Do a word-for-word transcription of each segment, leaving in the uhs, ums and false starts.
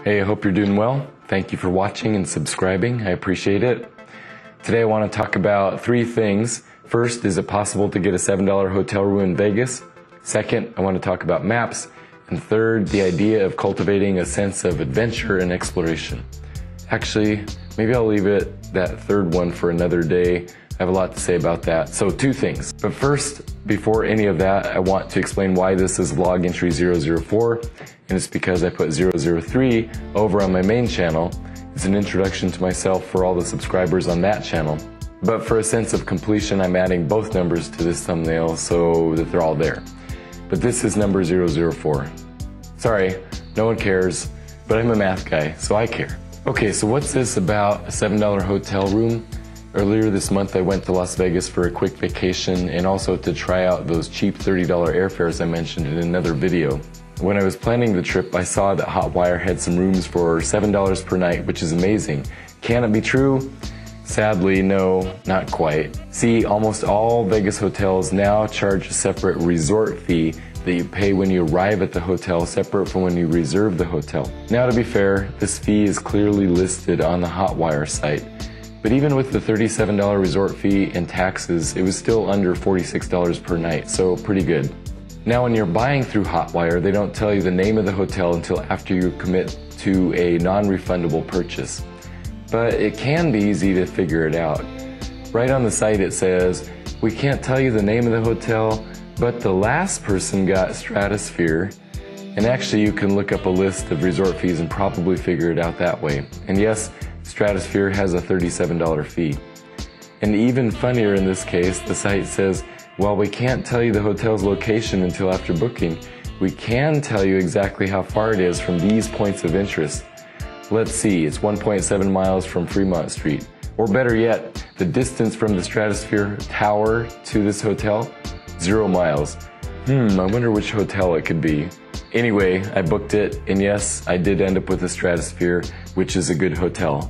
Hey, I hope you're doing well. Thank you for watching and subscribing. I appreciate it. Today I want to talk about three things. First, is it possible to get a seven dollar hotel room in Vegas? Second, I want to talk about maps. And third, the idea of cultivating a sense of adventure and exploration. Actually, maybe I'll leave it, that third one, for another day. I have a lot to say about that. So two things. But first, before any of that, I want to explain why this is vlog entry zero zero four. And it's because I put zero zero three over on my main channel. It's an introduction to myself for all the subscribers on that channel. But for a sense of completion, I'm adding both numbers to this thumbnail so that they're all there. But this is number zero zero four. Sorry, no one cares, but I'm a math guy, so I care. Okay, so what's this about a seven dollar hotel room? Earlier this month I went to Las Vegas for a quick vacation and also to try out those cheap thirty dollar airfares I mentioned in another video. When I was planning the trip, I saw that Hotwire had some rooms for seven dollars per night, which is amazing. Can it be true? Sadly, no, not quite. See, almost all Vegas hotels now charge a separate resort fee that you pay when you arrive at the hotel, separate from when you reserve the hotel. Now, to be fair, this fee is clearly listed on the Hotwire site. But even with the thirty-seven dollar resort fee and taxes, it was still under forty-six dollars per night, so pretty good. Now, when you're buying through Hotwire, they don't tell you the name of the hotel until after you commit to a non-refundable purchase. But it can be easy to figure it out. Right on the site it says, "We can't tell you the name of the hotel, but the last person got Stratosphere." And actually you can look up a list of resort fees and probably figure it out that way. And yes, Stratosphere has a thirty-seven dollar fee. And even funnier in this case, the site says, "While we can't tell you the hotel's location until after booking, we can tell you exactly how far it is from these points of interest. Let's see, it's one point seven miles from Fremont Street. Or better yet, the distance from the Stratosphere Tower to this hotel, zero miles. Hmm, I wonder which hotel it could be." Anyway, I booked it, and yes, I did end up with a Stratosphere, which is a good hotel.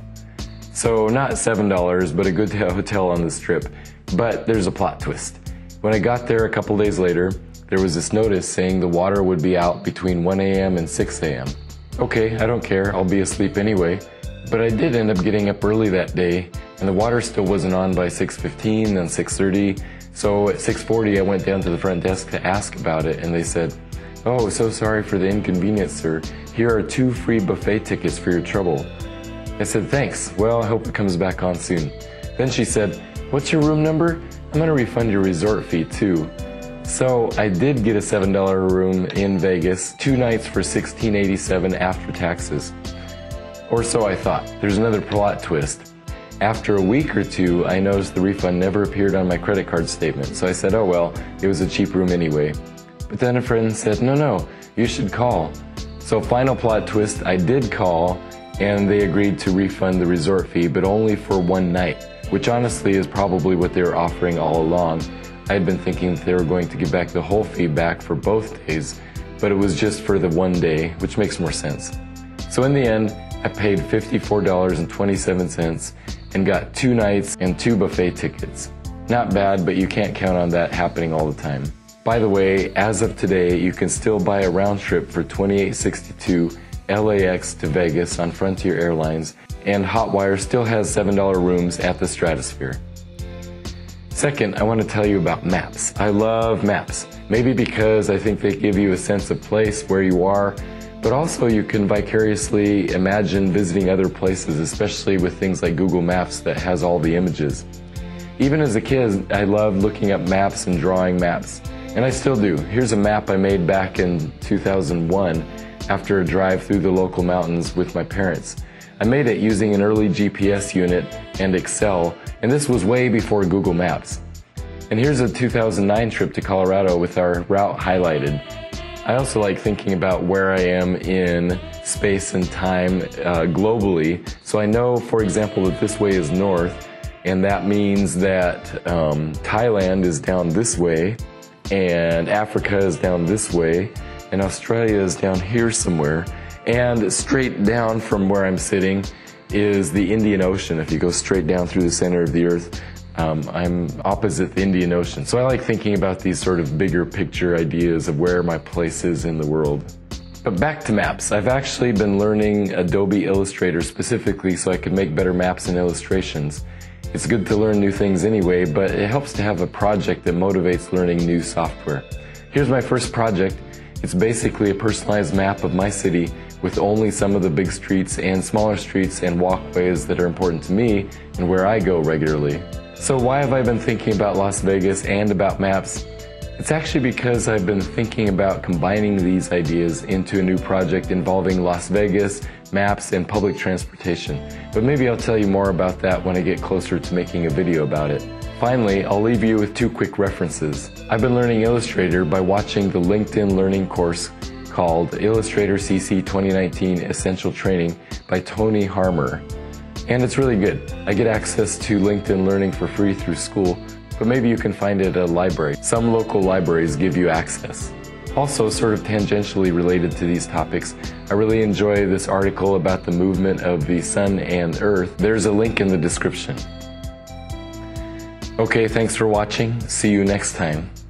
So not seven dollars, but a good hotel on the Strip. But there's a plot twist. When I got there a couple days later, there was this notice saying the water would be out between one A M and six A M Okay, I don't care, I'll be asleep anyway. But I did end up getting up early that day, and the water still wasn't on by six fifteen, then six thirty. So at six forty I went down to the front desk to ask about it, and they said, "Oh, so sorry for the inconvenience, sir. Here are two free buffet tickets for your trouble." I said, "Thanks, well, I hope it comes back on soon." Then she said, "What's your room number? I'm gonna refund your resort fee too." So I did get a seven dollar room in Vegas, two nights for sixteen eighty-seven after taxes. Or so I thought. There's another plot twist. After a week or two, I noticed the refund never appeared on my credit card statement, so I said, oh well, it was a cheap room anyway. But then a friend said, no, no, you should call. So final plot twist, I did call, and they agreed to refund the resort fee, but only for one night, which honestly is probably what they were offering all along. I had been thinking that they were going to give back the whole fee back for both days, but it was just for the one day, which makes more sense. So in the end, I paid fifty-four dollars and twenty-seven cents and got two nights and two buffet tickets. Not bad, but you can't count on that happening all the time. By the way, as of today, you can still buy a round trip for twenty-eight sixty-two L A X to Vegas on Frontier Airlines, and Hotwire still has seven dollar rooms at the Stratosphere. Second, I want to tell you about maps. I love maps. Maybe because I think they give you a sense of place where you are, but also you can vicariously imagine visiting other places, especially with things like Google Maps that has all the images. Even as a kid, I loved looking up maps and drawing maps, and I still do. Here's a map I made back in two thousand one after a drive through the local mountains with my parents. I made it using an early G P S unit and Excel, and this was way before Google Maps. And here's a two thousand nine trip to Colorado with our route highlighted. I also like thinking about where I am in space and time uh, globally, so I know, for example, that this way is north, and that means that um, Thailand is down this way, and Africa is down this way, and Australia is down here somewhere. And straight down from where I'm sitting is the Indian Ocean. If you go straight down through the center of the earth, um, I'm opposite the Indian Ocean. So I like thinking about these sort of bigger picture ideas of where my place is in the world. But back to maps. I've actually been learning Adobe Illustrator specifically so I could make better maps and illustrations. It's good to learn new things anyway, but it helps to have a project that motivates learning new software. Here's my first project. It's basically a personalized map of my city with only some of the big streets and smaller streets and walkways that are important to me and where I go regularly. So why have I been thinking about Las Vegas and about maps? It's actually because I've been thinking about combining these ideas into a new project involving Las Vegas, maps, and public transportation. But maybe I'll tell you more about that when I get closer to making a video about it. Finally, I'll leave you with two quick references. I've been learning Illustrator by watching the LinkedIn Learning course called Illustrator C C twenty nineteen Essential Training by Tony Harmer. And it's really good. I get access to LinkedIn Learning for free through school, but maybe you can find it at a library. Some local libraries give you access. Also, sort of tangentially related to these topics, I really enjoy this article about the movement of the sun and earth. There's a link in the description. Okay, thanks for watching. See you next time.